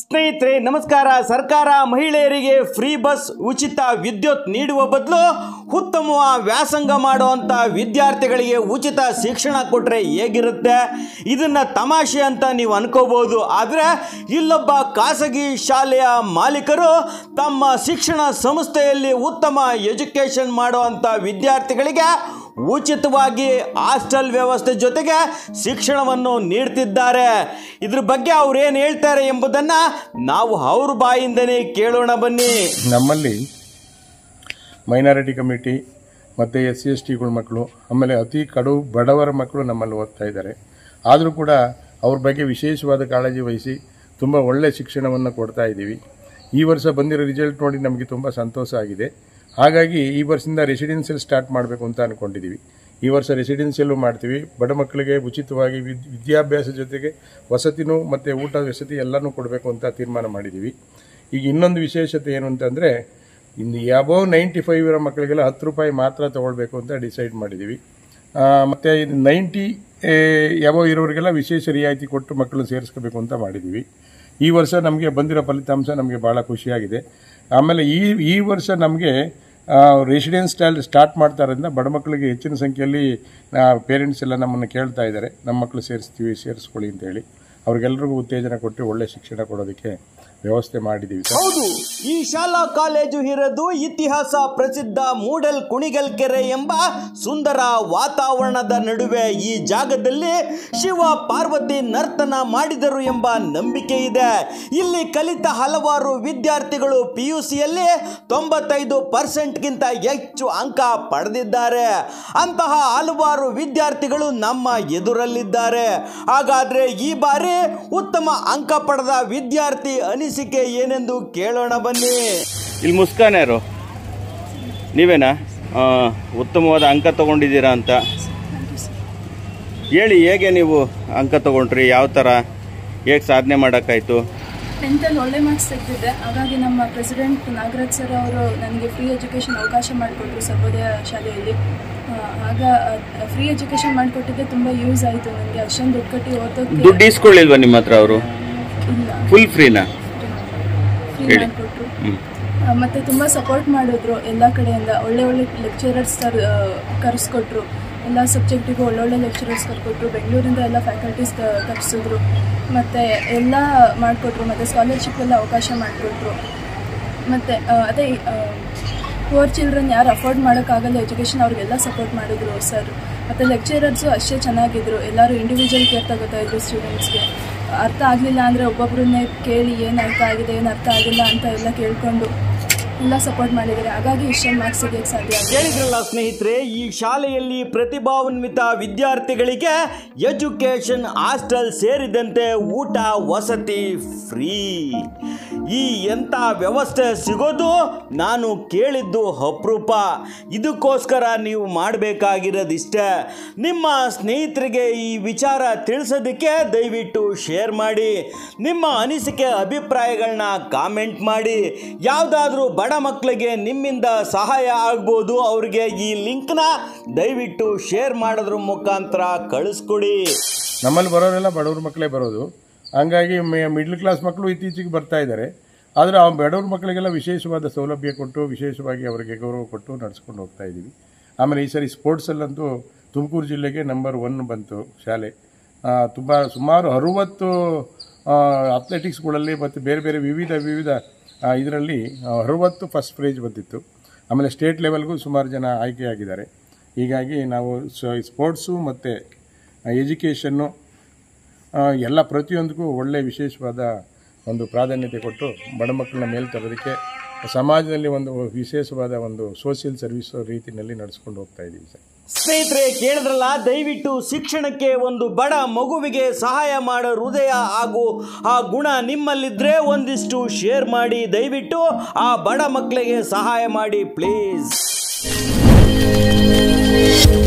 ಸ್ನೇಹಿತರೆ ನಮಸ್ಕಾರ. ಸರ್ಕಾರ ಮಹಿಳೆಯರಿಗೆ ಫ್ರೀ ಬಸ್ ಉಚಿತ ವಿದ್ಯುತ್ ನೀಡುವ ಬದಲು ಉತ್ತಮ ವ್ಯಾಸಂಗ ಮಾಡುವಂಥ ವಿದ್ಯಾರ್ಥಿಗಳಿಗೆ ಉಚಿತ ಶಿಕ್ಷಣ ಕೊಟ್ಟರೆ ಹೇಗಿರುತ್ತೆ? ಇದನ್ನು ತಮಾಷೆ ಅಂತ ನೀವು ಅನ್ಕೋಬೋದು. ಆದರೆ ಇಲ್ಲೊಬ್ಬ ಖಾಸಗಿ ಶಾಲೆಯ ಮಾಲೀಕರು ತಮ್ಮ ಶಿಕ್ಷಣ ಸಂಸ್ಥೆಯಲ್ಲಿ ಉತ್ತಮ ಎಜುಕೇಷನ್ ಮಾಡುವಂಥ ವಿದ್ಯಾರ್ಥಿಗಳಿಗೆ ಉಚಿತವಾಗಿ ಹಾಸ್ಟೆಲ್ ವ್ಯವಸ್ಥೆ ಜೊತೆಗೆ ಶಿಕ್ಷಣವನ್ನು ನೀಡ್ತಿದ್ದಾರೆ. ಇದ್ರ ಬಗ್ಗೆ ಅವ್ರು ಏನು ಹೇಳ್ತಾರೆ ಎಂಬುದನ್ನು ನಾವು ಅವ್ರ ಬಾಯಿಂದನೇ ಕೇಳೋಣ ಬನ್ನಿ. ನಮ್ಮಲ್ಲಿ ಮೈನಾರಿಟಿ ಕಮ್ಯುನಿಟಿ ಮತ್ತು SC/ST ಮಕ್ಕಳು, ಆಮೇಲೆ ಅತಿ ಕಡು ಬಡವರ ಮಕ್ಕಳು ನಮ್ಮಲ್ಲಿ ಓದ್ತಾ ಇದ್ದಾರೆ. ಆದರೂ ಕೂಡ ಅವ್ರ ಬಗ್ಗೆ ವಿಶೇಷವಾದ ಕಾಳಜಿ ವಹಿಸಿ ತುಂಬ ಒಳ್ಳೆಯ ಶಿಕ್ಷಣವನ್ನು ಕೊಡ್ತಾ ಇದ್ದೀವಿ. ಈ ವರ್ಷ ಬಂದಿರೋ ರಿಸಲ್ಟ್ ನೋಡಿ ನಮಗೆ ತುಂಬ ಸಂತೋಷ ಆಗಿದೆ. ಹಾಗಾಗಿ ಈ ವರ್ಷದಿಂದ ರೆಸಿಡೆನ್ಷಿಯಲ್ ಸ್ಟಾರ್ಟ್ ಮಾಡಬೇಕು ಅಂತ ಅಂದ್ಕೊಂಡಿದ್ದೀವಿ. ಈ ವರ್ಷ ರೆಸಿಡೆನ್ಷಿಯಲ್ಲು ಮಾಡ್ತೀವಿ. ಬಡ ಮಕ್ಕಳಿಗೆ ಉಚಿತವಾಗಿ ವಿದ್ಯಾಭ್ಯಾಸ ಜೊತೆಗೆ ವಸತಿನೂ ಮತ್ತು ಊಟ ವಸತಿ ಎಲ್ಲನೂ ಕೊಡಬೇಕು ಅಂತ ತೀರ್ಮಾನ ಮಾಡಿದ್ದೀವಿ. ಈಗ ಇನ್ನೊಂದು ವಿಶೇಷತೆ ಏನು ಅಂತಂದರೆ, ಇನ್ನು ಅಬೌವ್ 95 ಇರೋ ಮಕ್ಕಳಿಗೆಲ್ಲ 10 ರೂಪಾಯಿ ಮಾತ್ರ ತೊಗೊಳ್ಬೇಕು ಅಂತ ಡಿಸೈಡ್ ಮಾಡಿದ್ದೀವಿ. ಮತ್ತು 90 ಅಬೌವ್ ಇರೋರಿಗೆಲ್ಲ ವಿಶೇಷ ರಿಯಾಯಿತಿ ಕೊಟ್ಟು ಮಕ್ಕಳನ್ನ ಸೇರಿಸ್ಕೋಬೇಕು ಅಂತ ಮಾಡಿದ್ದೀವಿ. ಈ ವರ್ಷ ನಮಗೆ ಬಂದಿರೋ ಫಲಿತಾಂಶ ನಮಗೆ ಭಾಳ ಖುಷಿಯಾಗಿದೆ. ಆಮೇಲೆ ಈ ವರ್ಷ ನಮಗೆ ರೆಸಿಡೆನ್ಸ್ ಸ್ಟಾರ್ಟ್ ಮಾಡ್ತಾ ಇರೋದ್ರಿಂದ ಬಡ ಮಕ್ಕಳಿಗೆ ಹೆಚ್ಚಿನ ಸಂಖ್ಯೆಯಲ್ಲಿ ಪೇರೆಂಟ್ಸ್ ಎಲ್ಲ ನಮ್ಮನ್ನು ಕೇಳ್ತಾ ಇದ್ದಾರೆ, ನಮ್ಮ ಮಕ್ಕಳು ಸೇರಿಸ್ಕೊಳ್ಳಿ ಅಂತೇಳಿ. ಅವ್ರಿಗೆಲ್ಲರಿಗೂ ಉತ್ತೇಜನ ಕೊಟ್ಟು ಒಳ್ಳೆ ಶಿಕ್ಷಣ ಕೊಡೋದಕ್ಕೆ ವ್ಯವಸ್ಥೆ ಮಾಡಿದ್ದೀವಿ. ಹೌದು, ಈ ಶಾಲಾ ಕಾಲೇಜು ಇರೋದು ಇತಿಹಾಸ ಪ್ರಸಿದ್ಧ ಮೂಡಲ್ ಕುಣಿಗಲ್ ಕೆರೆ ಎಂಬ ಸುಂದರ ವಾತಾವರಣದ ನಡುವೆ. ಈ ಜಾಗದಲ್ಲಿ ಶಿವ ಪಾರ್ವತಿ ನರ್ತನ ಮಾಡಿದರು ಎಂಬ ನಂಬಿಕೆ ಇದೆ. ಇಲ್ಲಿ ಕಲಿತ ಹಲವಾರು ವಿದ್ಯಾರ್ಥಿಗಳು PUCಯಲ್ಲಿ 95%ಗಿಂತ ಹೆಚ್ಚು ಅಂಕ ಪಡೆದಿದ್ದಾರೆ. ಅಂತಹ ಹಲವಾರು ವಿದ್ಯಾರ್ಥಿಗಳು ನಮ್ಮ ಎದುರಲ್ಲಿದ್ದಾರೆ. ಹಾಗಾದ್ರೆ ಈ ಬಾರಿ ಉತ್ತಮ ಅಂಕ ಪಡೆದ ವಿದ್ಯಾರ್ಥಿ ಅನಿಸಿಕೆ ಏನೆಂದು ಕೇಳೋಣ ಬನ್ನಿ. ಇಲ್ಲಿ ಮುಸ್ಕಾನ್ ಯಾರು? ನೀವೇನಾ? ಉತ್ತಮವಾದ ಅಂಕ ತಗೊಂಡಿದ್ದೀರಾ ಅಂತ ಹೇಳಿ. ಹೇಗೆ ನೀವು ಅಂಕ ತಗೊಂಡ್ರಿ? ಯಾವ ಥರ ಹೇಗೆ ಸಾಧನೆ ಮಾಡೋಕ್ಕಾಯ್ತು? 10th ಒಳ್ಳೆ ಮಾರ್ಕ್ಸ್ ತೆಗೆದಿದ್ದೆ. ಹಾಗಾಗಿ ನಮ್ಮ ಪ್ರೆಸಿಡೆಂಟ್ ನಾಗರಾಜ್ ಸರ್ ಅವರು ನನಗೆ ಫ್ರೀ ಎಜುಕೇಷನ್ ಅವಕಾಶ ಮಾಡಿಕೊಟ್ರು ಸರ್ವೋದಯ ಶಾಲೆಯಲ್ಲಿ. ಆಗ ಫ್ರೀ ಎಜುಕೇಷನ್ ಮಾಡಿಕೊಟ್ಟಿದ್ದೆ ತುಂಬ ಯೂಸ್ ಆಯಿತು ನನಗೆ. ಅಷ್ಟೊಂದು ದುಡ್ಡು ಕಟ್ಟಿ ಓದೋಕ್ಕೆ ದುಡ್ಡು ಇಸ್ಕೊಳ್ಳಿಲ್ವಾ ನಿಮ್ಮ ಹತ್ರ ಅವರು? ಇಲ್ಲ, ಫುಲ್ ಫ್ರೀನಾ? ಫ್ರೀ ಮಾಡಿಕೊಟ್ರು. ಮತ್ತು ತುಂಬ ಸಪೋರ್ಟ್ ಮಾಡಿದ್ರು ಎಲ್ಲ ಕಡೆಯಿಂದ. ಒಳ್ಳೆ ಲೆಕ್ಚರರ್ಸ್ ಕರೆಸ್ಕೊಟ್ರು. ಎಲ್ಲ ಸಬ್ಜೆಕ್ಟಿಗೂ ಒಳ್ಳೊಳ್ಳೆ ಲೆಕ್ಚರರ್ಸ್ ಕರ್ಕೊಟ್ರು. ಬೆಂಗಳೂರಿಂದ ಎಲ್ಲ ಫ್ಯಾಕಲ್ಟೀಸ್ ಕರೆಸಿದ್ರು. ಮತ್ತು ಎಲ್ಲ ಮಾಡಿಕೊಟ್ರು. ಮತ್ತು ಸ್ಕಾಲರ್ಶಿಪ್ ಎಲ್ಲ ಅವಕಾಶ ಮಾಡಿಕೊಟ್ರು. ಮತ್ತು ಅದೇ ಪುವರ್ ಚಿಲ್ಡ್ರನ್ ಯಾರು ಅಫೋರ್ಡ್ ಮಾಡೋಕ್ಕಾಗಲ್ಲ ಎಜುಕೇಷನ್, ಅವ್ರಿಗೆಲ್ಲ ಸಪೋರ್ಟ್ ಮಾಡಿದ್ರು ಸರ್. ಮತ್ತು ಲೆಕ್ಚರರ್ಸು ಅಷ್ಟೇ ಚೆನ್ನಾಗಿದ್ದರು. ಎಲ್ಲರೂ ಇಂಡಿವಿಜುವಲ್ ಕೇರ್ ತಗೋತಾಯಿದ್ರು ಸ್ಟೂಡೆಂಟ್ಸ್ಗೆ. ಅರ್ಥ ಆಗಲಿಲ್ಲ ಅಂದರೆ ಒಬ್ಬೊಬ್ಬರನ್ನೇ ಕೇಳಿ ಏನು ಅರ್ಥ ಆಗಿದೆ, ಏನು ಅರ್ಥ ಆಗಿಲ್ಲ ಅಂತ ಎಲ್ಲ ಕೇಳಿಕೊಂಡು ಎಲ್ಲ ಸಪೋರ್ಟ್ ಮಾಡಿದ್ದಾರೆ. ಹಾಗಾಗಿ ಇಷ್ಟೊಂದು ಮಾರ್ಕ್ಸ್ ಸಿಗೋಕ್ಕೆ ಸಾಧ್ಯ ಆಗಿದೆ. ಕೇಳಿದ್ರಲ್ಲ ಸ್ನೇಹಿತರೆ, ಈ ಶಾಲೆಯಲ್ಲಿ ಪ್ರತಿಭಾನ್ವಿತ ವಿದ್ಯಾರ್ಥಿಗಳಿಗೆ ಎಜುಕೇಷನ್, ಹಾಸ್ಟೆಲ್ ಸೇರಿದಂತೆ ಊಟ ವಸತಿ ಫ್ರೀ. ಈ ಎಂಥ ವ್ಯವಸ್ಥೆ ಸಿಗೋದು ನಾನು ಕೇಳಿದ್ದು ಅಪರೂಪ. ಇದಕ್ಕೋಸ್ಕರ ನೀವು ಮಾಡಬೇಕಾಗಿರೋದಿಷ್ಟೇ, ನಿಮ್ಮ ಸ್ನೇಹಿತರಿಗೆ ಈ ವಿಚಾರ ತಿಳಿಸೋದಕ್ಕೆ ದಯವಿಟ್ಟು ಶೇರ್ ಮಾಡಿ. ನಿಮ್ಮ ಅನಿಸಿಕೆ ಅಭಿಪ್ರಾಯಗಳನ್ನ ಕಾಮೆಂಟ್ ಮಾಡಿ. ಯಾವುದಾದ್ರೂ ಬಡ ಮಕ್ಕಳಿಗೆ ನಿಮ್ಮಿಂದ ಸಹಾಯ ಆಗ್ಬೋದು, ಅವ್ರಿಗೆ ಈ ಲಿಂಕ್ನ ದಯವಿಟ್ಟು ಶೇರ್ ಮಾಡೋದ್ರ ಮುಖಾಂತರ ಕಳಿಸ್ಕೊಡಿ. ನಮ್ಮಲ್ಲಿ ಬರೋರೆಲ್ಲ ಬಡವ್ರ ಮಕ್ಕಳೇ ಬರೋದು. ಹಂಗಾಗಿ ಮಿಡ್ಲ್ ಕ್ಲಾಸ್ ಮಕ್ಕಳು ಇತ್ತೀಚೆಗೆ ಬರ್ತಾ ಇದ್ದಾರೆ. ಆದರೆ ಆ ಬಡವ್ರ ಮಕ್ಕಳಿಗೆಲ್ಲ ವಿಶೇಷವಾದ ಸೌಲಭ್ಯ ಕೊಟ್ಟು ವಿಶೇಷವಾಗಿ ಅವರಿಗೆ ಗೌರವ ಕೊಟ್ಟು ನಡೆಸ್ಕೊಂಡು ಹೋಗ್ತಾ ಇದ್ದೀವಿ. ಆಮೇಲೆ ಈ ಸರಿ ಸ್ಪೋರ್ಟ್ಸಲ್ಲಂತೂ ತುಮಕೂರು ಜಿಲ್ಲೆಗೆ ನಂಬರ್ 1 ಬಂತು ಶಾಲೆ. ಸುಮಾರು 60 ಅಥ್ಲೆಟಿಕ್ಸ್ಗಳಲ್ಲಿ ಮತ್ತು ಬೇರೆ ಬೇರೆ ವಿವಿಧ ಇದರಲ್ಲಿ 60 ಫಸ್ಟ್ ಪ್ರೈಜ್ ಬಂದಿತ್ತು. ಆಮೇಲೆ ಸ್ಟೇಟ್ ಲೆವೆಲ್ಗೂ ಸುಮಾರು ಜನ ಆಯ್ಕೆಯಾಗಿದ್ದಾರೆ. ಹೀಗಾಗಿ ನಾವು ಸ್ಪೋರ್ಟ್ಸು ಮತ್ತು ಎಜುಕೇಷನ್ನು ಎಲ್ಲ ಪ್ರತಿಯೊಂದಕ್ಕೂ ಒಳ್ಳೆಯ ವಿಶೇಷವಾದ ಒಂದು ಪ್ರಾಧಾನ್ಯತೆ ಕೊಟ್ಟು ಬಡ ಮಕ್ಕಳನ್ನ ಮೇಲೆ ತರೋದಕ್ಕೆ ಸಮಾಜದಲ್ಲಿ ಒಂದು ವಿಶೇಷವಾದ ಒಂದು ಸೋಷಿಯಲ್ ಸರ್ವಿಸ್ ರೀತಿಯಲ್ಲಿ ನಡೆಸ್ಕೊಂಡು ಹೋಗ್ತಾ ಇದ್ದೀವಿ ಸರ್. ಸ್ನೇಹಿತರೆ ಕೇಳಿದ್ರಲ್ಲ, ದಯವಿಟ್ಟು ಶಿಕ್ಷಣಕ್ಕೆ ಒಂದು ಬಡ ಮಗುವಿಗೆ ಸಹಾಯ ಮಾಡೋ ಹೃದಯ ಹಾಗೂ ಆ ಗುಣ ನಿಮ್ಮಲ್ಲಿದ್ದರೆ ಒಂದಿಷ್ಟು ಶೇರ್ ಮಾಡಿ. ದಯವಿಟ್ಟು ಆ ಬಡ ಮಕ್ಕಳಿಗೆ ಸಹಾಯ ಮಾಡಿ ಪ್ಲೀಸ್.